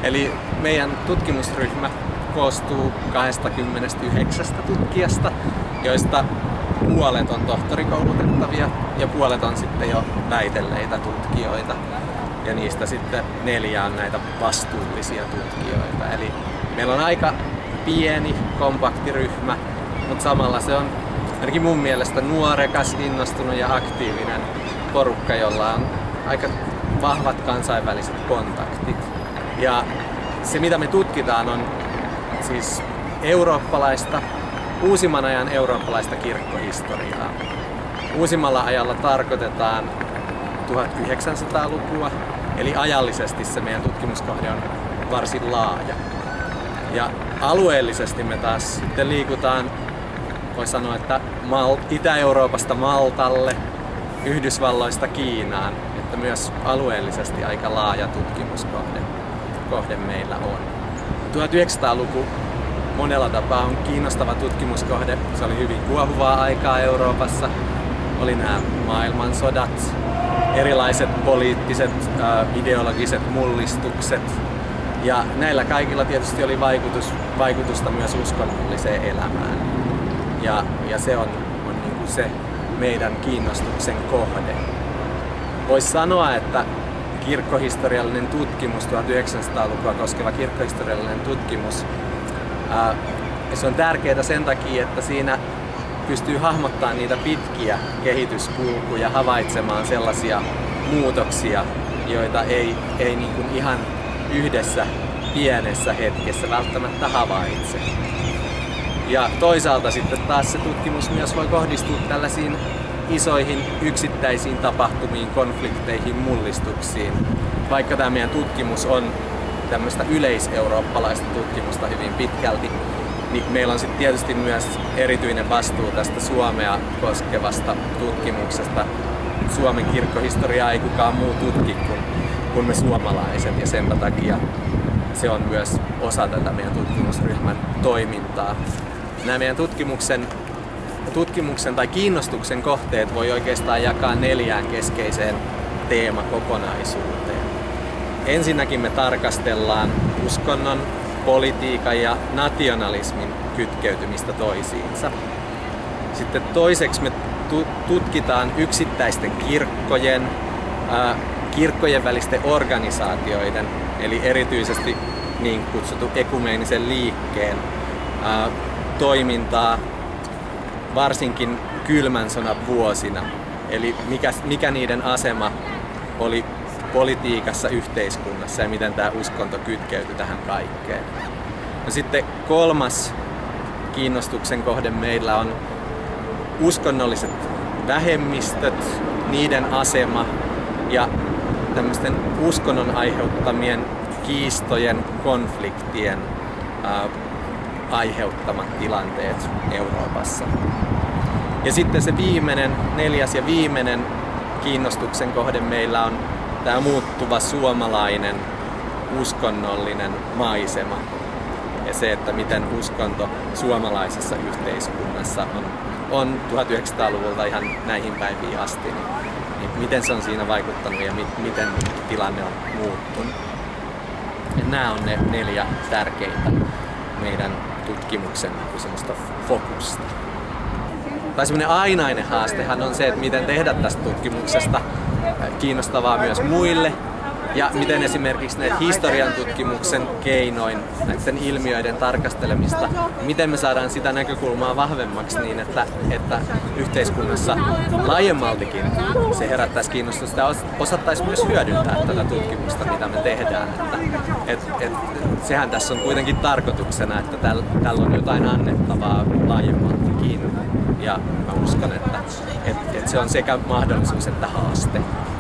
Eli meidän tutkimusryhmä koostuu 29 tutkijasta, joista puolet on tohtorikoulutettavia ja puolet on sitten jo väitelleitä tutkijoita. Ja niistä sitten 4 on näitä vastuullisia tutkijoita. Eli meillä on aika pieni, kompakti ryhmä, mutta samalla se on ainakin mun mielestä nuorekas, innostunut ja aktiivinen porukka, jolla on aika vahvat kansainväliset kontaktit. Ja se, mitä me tutkitaan, on siis uusimman ajan eurooppalaista kirkkohistoriaa. Uusimmalla ajalla tarkoitetaan 1900-lukua, eli ajallisesti se meidän tutkimuskohde on varsin laaja. Ja alueellisesti me taas sitten liikutaan, voi sanoa, että Itä-Euroopasta Maltalle, Yhdysvalloista Kiinaan, että myös alueellisesti aika laaja tutkimuskohde meillä on. 1900-luku monella tapaa on kiinnostava tutkimuskohde. Se oli hyvin kuohuvaa aikaa Euroopassa. Oli nämä maailmansodat, erilaiset poliittiset, ideologiset mullistukset. Ja näillä kaikilla tietysti oli vaikutusta myös uskonnolliseen elämään. Ja se on niin kuin se meidän kiinnostuksen kohde. Voisi sanoa, että kirkkohistoriallinen tutkimus, 1900-lukua koskeva kirkkohistoriallinen tutkimus, se on tärkeää sen takia, että siinä pystyy hahmottamaan niitä pitkiä kehityskulkuja, havaitsemaan sellaisia muutoksia, joita ei niin kuin ihan yhdessä pienessä hetkessä välttämättä havaitse. Ja toisaalta sitten taas se tutkimus myös voi kohdistua tällaisiin isoihin yksittäisiin tapahtumiin, konflikteihin, mullistuksiin. Vaikka tämä meidän tutkimus on tämmöistä yleiseurooppalaista tutkimusta hyvin pitkälti, niin meillä on sitten tietysti myös erityinen vastuu tästä Suomea koskevasta tutkimuksesta. Suomen kirkkohistoriaa ei kukaan muu tutki kuin me suomalaiset, ja sen takia se on myös osa tätä meidän tutkimusryhmän toimintaa. Nämä meidän tutkimuksen tai kiinnostuksen kohteet voi oikeastaan jakaa 4 keskeiseen teemakokonaisuuteen. Ensinnäkin me tarkastellaan uskonnon, politiikan ja nationalismin kytkeytymistä toisiinsa. Sitten toiseksi me tutkitaan yksittäisten kirkkojen välisten organisaatioiden, eli erityisesti niin kutsutun ekumeenisen liikkeen toimintaa varsinkin kylmän sodan vuosina. Eli mikä niiden asema oli politiikassa, yhteiskunnassa ja miten tämä uskonto kytkeytyi tähän kaikkeen. No sitten 3. kiinnostuksen kohde meillä on uskonnolliset vähemmistöt, niiden asema ja tämmöisten uskonnon aiheuttamien kiistojen, konfliktien aiheuttamat tilanteet Euroopassa. Ja sitten se 4. ja viimeinen kiinnostuksen kohde meillä on tämä muuttuva suomalainen uskonnollinen maisema. Ja se, että miten uskonto suomalaisessa yhteiskunnassa on 1900-luvulta ihan näihin päiviin asti, niin miten se on siinä vaikuttanut ja miten tilanne on muuttunut. Ja nämä on ne 4 tärkeintä meidän tutkimuksen semmoista fokusta. Tai semmoinen ainainen haastehan on se, että miten tehdä tästä tutkimuksesta kiinnostavaa myös muille ja miten esimerkiksi näitä historian tutkimuksen keinoin näiden ilmiöiden tarkastelemista, miten me saadaan sitä näkökulmaa vahvemmaksi niin, että yhteiskunnassa laajemmaltikin se herättäisi kiinnostusta ja osattaisi myös hyödyntää tätä tutkimusta, mitä me tehdään. Sehän tässä on kuitenkin tarkoituksena, että tällä on jotain annettavaa laajemmaltikin. Ja mä uskon, että se on sekä mahdollisuus että haaste.